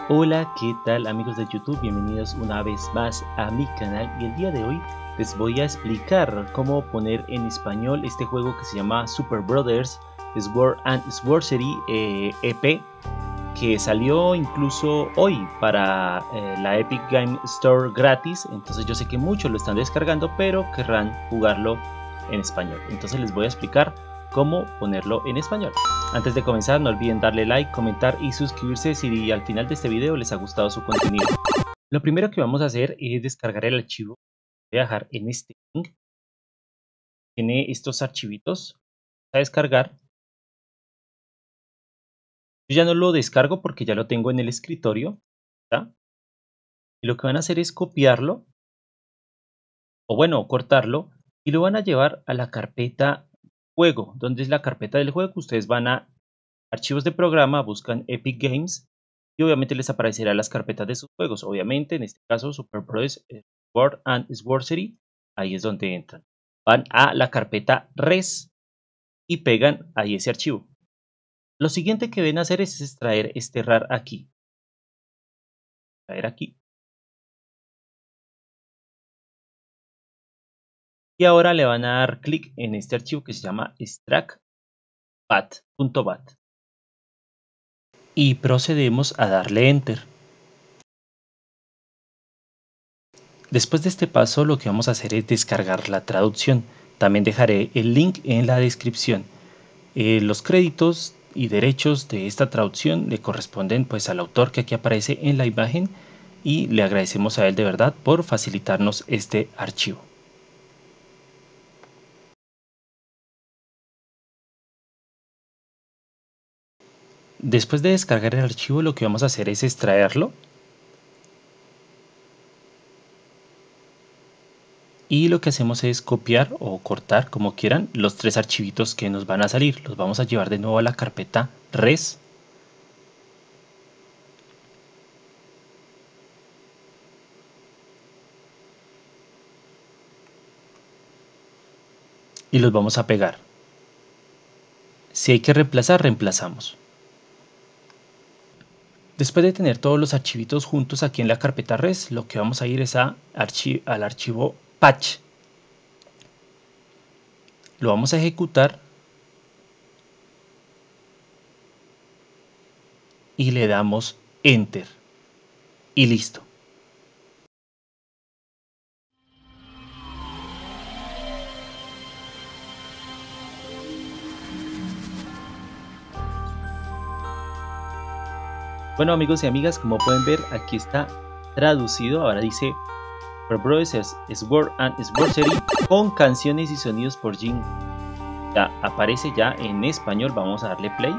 Hola, ¿qué tal amigos de YouTube? Bienvenidos una vez más a mi canal y el día de hoy les voy a explicar cómo poner en español este juego que se llama Super Brothers Sword and Sorcery EP, que salió incluso hoy para la Epic Game Store gratis. Entonces yo sé que muchos lo están descargando pero querrán jugarlo en español, entonces les voy a explicar cómo ponerlo en español. Antes de comenzar, no olviden darle like, comentar y suscribirse si al final de este video les ha gustado su contenido. Lo primero que vamos a hacer es descargar el archivo. Voy a dejar en este link. Tiene estos archivitos a descargar. Yo ya no lo descargo porque ya lo tengo en el escritorio, ¿está? Y lo que van a hacer es copiarlo, o bueno, cortarlo, y lo van a llevar a la carpeta juego. ¿Dónde es la carpeta del juego? Ustedes van a archivos de programa, buscan Epic Games y obviamente les aparecerán las carpetas de sus juegos. Obviamente, en este caso, Super Brothers Sword and Sorcery, ahí es donde entran. Van a la carpeta res y pegan ahí ese archivo. Lo siguiente que deben hacer es extraer este RAR aquí. Traer aquí. Y ahora le van a dar clic en este archivo que se llama extract.bat. Y procedemos a darle enter. Después de este paso lo que vamos a hacer es descargar la traducción. También dejaré el link en la descripción. Los créditos y derechos de esta traducción le corresponden pues al autor que aquí aparece en la imagen y le agradecemos a él de verdad por facilitarnos este archivo. Después de descargar el archivo lo que vamos a hacer es extraerlo. Y lo que hacemos es copiar o cortar, como quieran, los tres archivitos que nos van a salir. Los vamos a llevar de nuevo a la carpeta res. Y los vamos a pegar. Si hay que reemplazar, reemplazamos. Después de tener todos los archivitos juntos aquí en la carpeta res, lo que vamos a ir es al archivo patch. Lo vamos a ejecutar y le damos enter y listo. Bueno amigos y amigas, como pueden ver aquí está traducido. Ahora dice Super Brothers Sword and Sorcery con canciones y sonidos por Jin. Ya aparece ya en español. Vamos a darle play.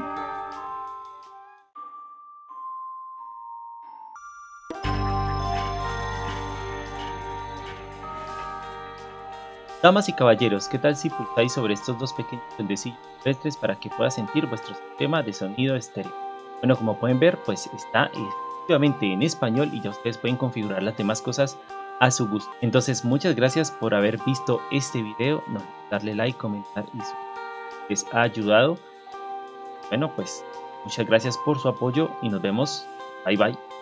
Damas y caballeros, ¿qué tal si pulsáis sobre estos dos pequeños duendecillos terrestres para que pueda sentir vuestro sistema de sonido estéreo? Bueno, como pueden ver, pues está efectivamente en español y ya ustedes pueden configurar las demás cosas a su gusto. Entonces, muchas gracias por haber visto este video. No olviden darle like, comentar y suscribirse. Les ha ayudado. Bueno, pues muchas gracias por su apoyo y nos vemos. Bye bye.